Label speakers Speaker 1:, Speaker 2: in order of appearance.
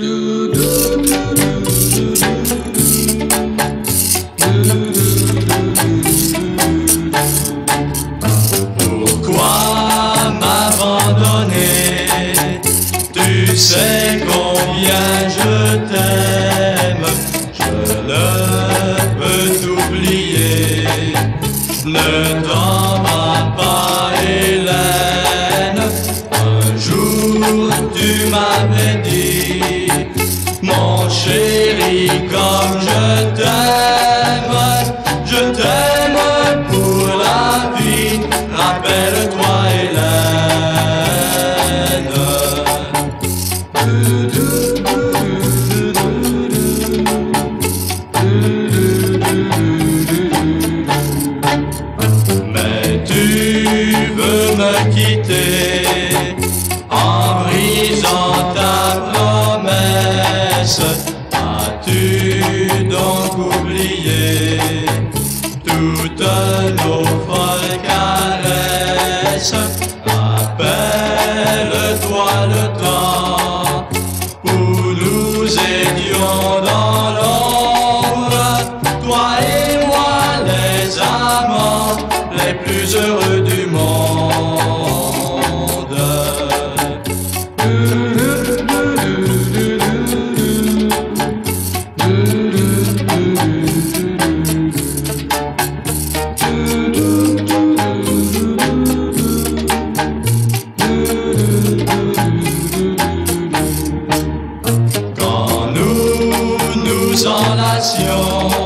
Speaker 1: Pourquoi m'abandonner? Tu sais combien je t'aime. Je ne peux t'oublier. Ne t'en vas pas, Hélène. Un jour tu m'avais dit, mon chéri, comme je t'aime pour la vie. Rappelle-toi, Hélène. Mais tu veux me quitter en brisant ta promesse. As-tu donc oublié toutes nos folles caresses? Rappelle-toi le temps où nous étions dans l'ombre, toi et moi les amants les plus heureux du monde. Quand nous nous enlacions,